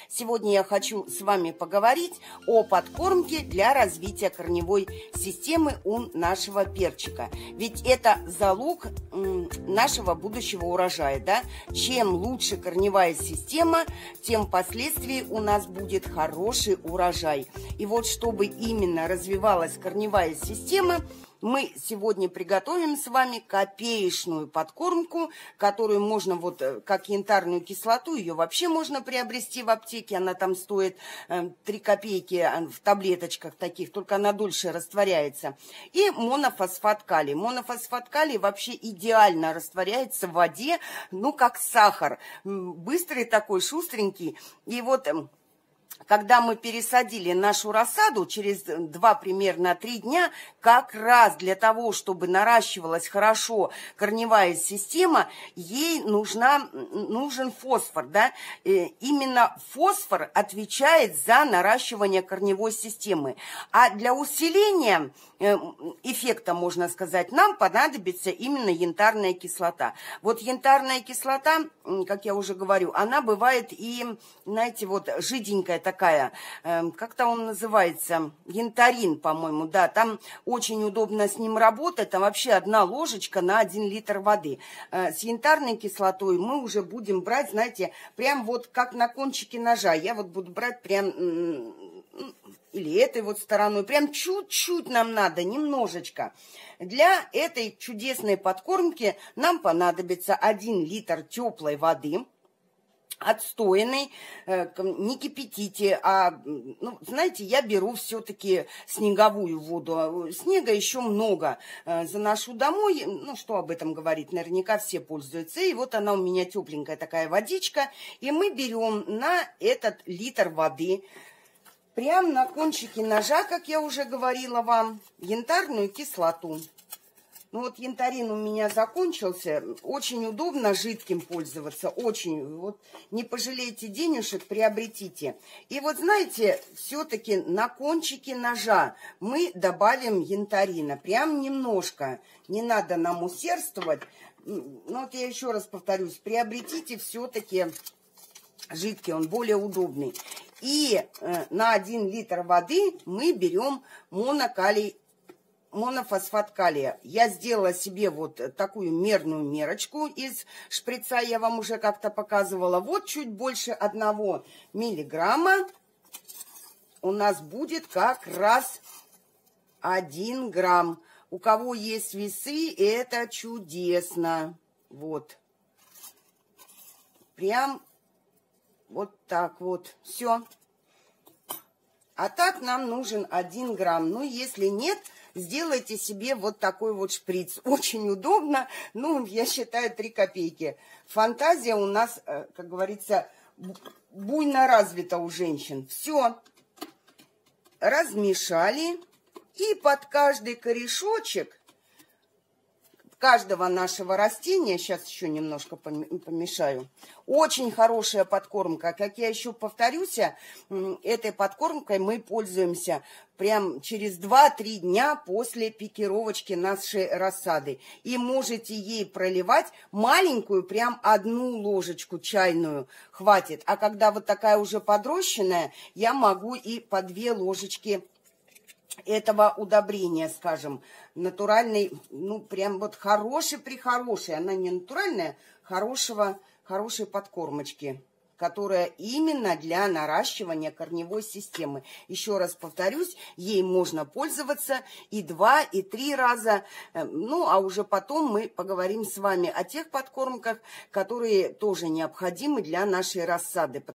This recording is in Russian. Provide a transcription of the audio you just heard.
Сегодня я хочу с вами поговорить о подкормке для развития корневой системы у нашего перчика. Ведь это залог нашего будущего урожая, да? Чем лучше корневая система, тем впоследствии у нас будет хороший урожай. И вот чтобы именно развивалась корневая система, мы сегодня приготовим с вами копеечную подкормку, которую можно, вот как янтарную кислоту, ее вообще можно приобрести в аптеке. Она там стоит 3 копейки в таблеточках таких, только она дольше растворяется. И монофосфат калия. Монофосфат калия вообще идеально растворяется в воде, ну как сахар. Быстрый такой, шустренький. И вот когда мы пересадили нашу рассаду через 2 примерно 3 дня, как раз для того, чтобы наращивалась хорошо корневая система, ей нужен фосфор. Да? Именно фосфор отвечает за наращивание корневой системы. А для усиления эффекта, можно сказать, нам понадобится именно янтарная кислота. Вот янтарная кислота, как я уже говорю, она бывает и, знаете, вот жиденькая такая, как-то он называется, янтарин, по-моему, да, там очень удобно с ним работать, там вообще 1 ложечка на 1 литр воды. С янтарной кислотой мы уже будем брать, знаете, прям вот как на кончике ножа, я вот буду брать прям, или этой вот стороной, прям чуть-чуть нам надо, немножечко. Для этой чудесной подкормки нам понадобится 1 литр теплой воды, отстоянный, не кипятите, а, ну, знаете, я беру все-таки снеговую воду. Снега еще много. Заношу домой, ну, что об этом говорить, наверняка все пользуются. И вот она у меня тепленькая такая водичка. И мы берем на этот литр воды, прямо на кончике ножа, как я уже говорила вам, янтарную кислоту. Ну вот янтарин у меня закончился, очень удобно жидким пользоваться, очень. Вот не пожалейте денежек, приобретите. И вот знаете, все-таки на кончике ножа мы добавим янтарина, прям немножко. Не надо нам усердствовать. Ну вот я еще раз повторюсь, приобретите все-таки жидкий, он более удобный. И на 1 литр воды мы берем монофосфат калия. Я сделала себе вот такую мерную мерочку из шприца, я вам уже как-то показывала. Вот чуть больше 1 миллиграмма у нас будет как раз 1 грамм. У кого есть весы, это чудесно. Вот. Прям вот так вот. Все. А так нам нужен 1 грамм. Ну, если нет, сделайте себе вот такой вот шприц. Очень удобно. Ну, я считаю, 3 копейки. Фантазия у нас, как говорится, буйно развита у женщин. Все. Размешали. И под каждый корешочек каждого нашего растения, сейчас еще немножко помешаю, очень хорошая подкормка. Как я еще повторюсь, этой подкормкой мы пользуемся прям через 2-3 дня после пикировочки нашей рассады. И можете ей проливать маленькую, прям 1 ложечку чайную хватит. А когда вот такая уже подрощенная, я могу и по 2 ложечки этого удобрения, скажем, натуральный, ну, прям вот хороший, она не натуральная, хорошей подкормочки, которая именно для наращивания корневой системы. Еще раз повторюсь, ей можно пользоваться и 2, и 3 раза. Ну, а уже потом мы поговорим с вами о тех подкормках, которые тоже необходимы для нашей рассады.